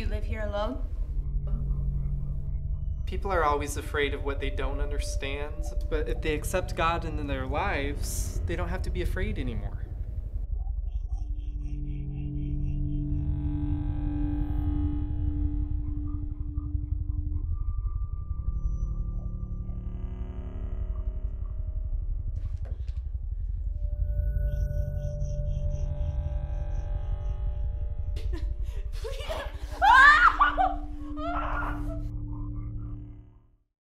you live here alone? People are always afraid of what they don't understand, but if they accept God into their lives, they don't have to be afraid anymore.